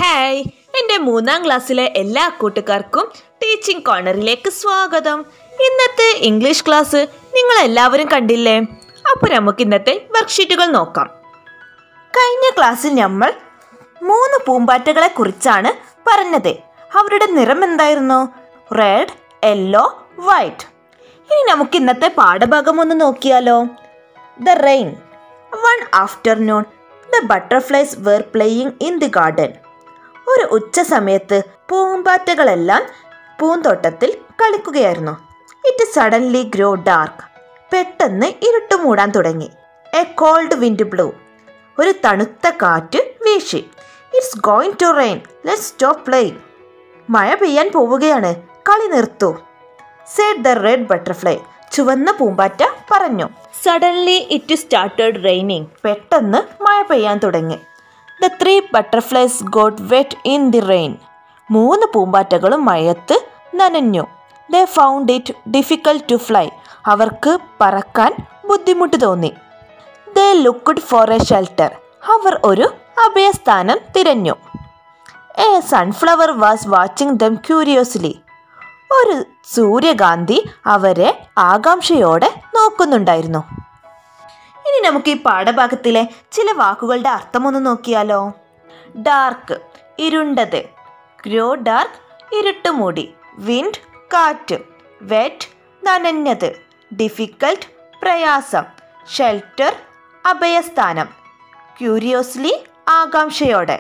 Hi, എൻ്റെ 3ാം ക്ലാസ്സിലെ എല്ലാ കൂട്ടുകാർക്കും ടീച്ചിങ് കോർണറിലേക്ക് സ്വാഗതം. ഇന്നത്തെ ഇംഗ്ലീഷ് ക്ലാസ് നിങ്ങളെല്ലാവരും കണ്ടില്ലേ? അപ്പോൾ നമുക്ക് ഇന്നത്തെ വർക്ക്ഷീറ്റുകൾ നോക്കാം. കഴിഞ്ഞ ക്ലാസ്സിൽ നമ്മൾ 3 പൂമ്പാറ്റകളെ കുറിച്ചാണ് പറഞ്ഞത്. അവരുടെ നിറം എന്തായിരുന്നു? Red, yellow, white. ഇനി നമുക്ക് ഇന്നത്തെ പാഠഭാഗം ഒന്ന് നോക്കിയാലോ. The rain. One afternoon the butterflies were playing in the garden. ഒരു ഉച്ച സമയത്ത് പൂമ്പാറ്റകളെല്ലാം പൂന്തോട്ടത്തിൽ കളിക്കുകയായിരുന്നു. It suddenly grew dark. പെട്ടെന്ന് ഇരുട്ട് മൂടാൻ തുടങ്ങി. A cold wind blew. ഒരു തണുത്ത കാറ്റ് വീശി. It's going to rain. Let's stop playing. മഴ പെയ്യാൻ പോവുകയാണ്, കളി നിർത്തൂ, said the red butterfly. ചുവന്ന പൂമ്പാറ്റ പറഞ്ഞു. Suddenly it started raining. പെട്ടെന്ന് മഴ പെയ്യാൻ തുടങ്ങി. The 3 butterflies got wet in the rain. 3 പൂമ്പാറ്റകളും മഴയത്ത് നനഞ്ഞു. They found it difficult to fly. അവർക്ക് പറക്കാൻ ബുദ്ധിമുട്ട് തോന്നി. They looked for a shelter. അവർ ഒരു അഭയസ്ഥാനം തിരഞ്ഞു. A sunflower was watching them curiously. ഒരു സൂര്യകാന്തി അവരെ ആകാംക്ഷയോടെ നോക്കുന്നുണ്ടായിരുന്നു. ഇനി നമുക്ക് ഈ പാഠഭാഗത്തിലെ ചില വാക്കുകളുടെ അർത്ഥമൊന്ന് നോക്കിയാലോ. ഡാർക്ക്, ഇരുണ്ടത്. ഗ്രോ ഡാർക്ക്, ഇരുട്ടുമൂടി. വിൻഡ്, കാറ്റ്. വെറ്റ്, നനഞ്ഞത്. ഡിഫിക്കൽട്ട്, പ്രയാസം. ഷെൽട്ടർ, അഭയസ്ഥാനം. ക്യൂരിയോസ്ലി, ആകാംക്ഷയോടെ.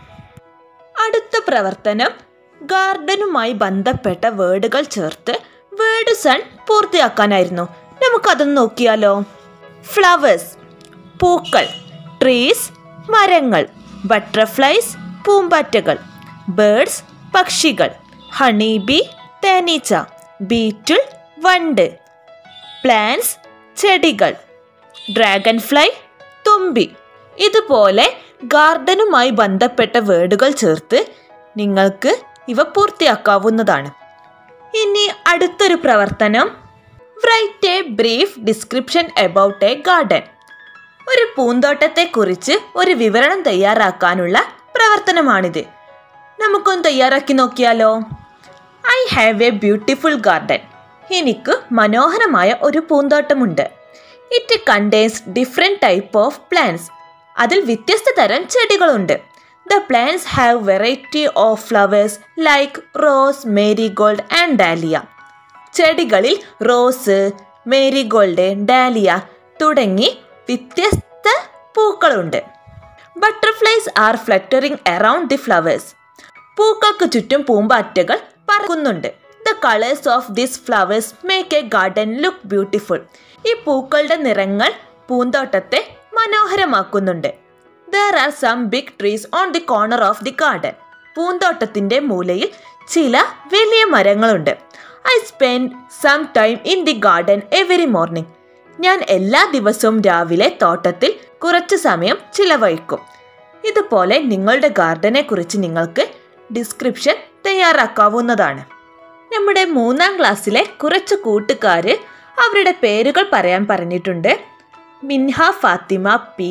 അടുത്ത പ്രവർത്തനം ഗാർഡനുമായി ബന്ധപ്പെട്ട വേർഡുകൾ ചേർത്ത് വേർഡ് സൺ പൂർത്തിയാക്കാനായിരുന്നു. നമുക്കതൊന്ന് നോക്കിയാലോ. ഫ്ലവേഴ്സ്, പൂക്കൾ. ട്രീസ്, മരങ്ങൾ. ബട്ടർഫ്ലൈസ്, പൂമ്പാറ്റകൾ. ബേർഡ്സ്, പക്ഷികൾ. ഹണി ബി, തേനീച്ച. ബീറ്റിൽ, വണ്ട്. പ്ലാന്റ്സ്, ചെടികൾ. ഡ്രാഗൺ ഫ്ലൈ, തുമ്പി. ഇതുപോലെ ഗാർഡനുമായി ബന്ധപ്പെട്ട വേർഡുകൾ ചേർത്ത് നിങ്ങൾക്ക് ഇവ പൂർത്തിയാക്കാവുന്നതാണ്. ഇനി അടുത്തൊരു പ്രവർത്തനം, write a brief description about a garden. ഒരു പൂന്തോട്ടത്തെക്കുറിച്ച് ഒരു വിവരണം തയ്യാറാക്കാനുള്ള പ്രവർത്തനമാണിത്. നമുക്കൊന്ന് തയ്യാറാക്കി നോക്കിയാലോ. I have a beautiful garden. എനിക്ക് മനോഹരമായ ഒരു പൂന്തോട്ടമുണ്ട്. It contains different type of plants. അതിൽ വ്യത്യസ്ത തരം ചെടികളുണ്ട്. The plants have variety of flowers like rose, marigold and dahlia. ചെടികളിൽ റോസ്, മേരിഗോൾഡ്, ഡാലിയ തുടങ്ങി വ്യത്യസ്ത പൂക്കളുണ്ട്. Butterflies are fluttering around the flowers. പൂക്കൾക്ക് ചുറ്റും പൂമ്പാറ്റകൾ പറക്കുന്നുണ്ട്. The colors of these flowers make a garden look beautiful. ഈ പൂക്കളുടെ നിറങ്ങൾ പൂന്തോട്ടത്തെ മനോഹരമാക്കുന്നുണ്ട്. There are some big trees on the corner of the garden. പൂന്തോട്ടത്തിൻ്റെ മൂലയിൽ ചില വലിയ മരങ്ങളുണ്ട്. I spend some time in the garden every morning. ഞാൻ എല്ലാ ദിവസവും രാവിലെ തോട്ടത്തിൽ കുറച്ച് സമയം ചിലവഴിക്കും. ഇതുപോലെ നിങ്ങളുടെ ഗാർഡനെ കുറിച്ച് നിങ്ങൾക്ക് ഡിസ്ക്രിപ്ഷൻ തയ്യാറാക്കാവുന്നതാണ്. നമ്മുടെ 3ാം ക്ലാസ്സിലെ കുറച്ച് കൂട്ടുകാർ അവരുടെ പേരുകൾ പറയാൻ പറഞ്ഞിട്ടുണ്ട്. Minha Fathima P,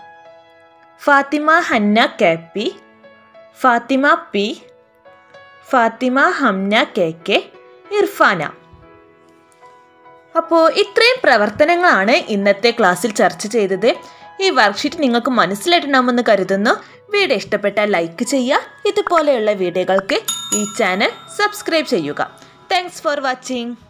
Fathima Hanna K P, Fathima P, Fathima Hamna K K, Irfana. അപ്പോൾ ഇത്രയും പ്രവർത്തനങ്ങളാണ് ഇന്നത്തെ ക്ലാസ്സിൽ ചർച്ച ചെയ്തത്. ഈ വർക്ക്ഷീറ്റ് നിങ്ങൾക്ക് മനസ്സിലായിട്ടുണ്ടാകുമെന്ന് കരുതുന്നു. വീഡിയോ ഇഷ്ടപ്പെട്ടാൽ ലൈക്ക് ചെയ്യുക. ഇതുപോലെയുള്ള വീഡിയോകൾക്ക് ഈ ചാനൽ സബ്സ്ക്രൈബ് ചെയ്യുക. Thanks for watching.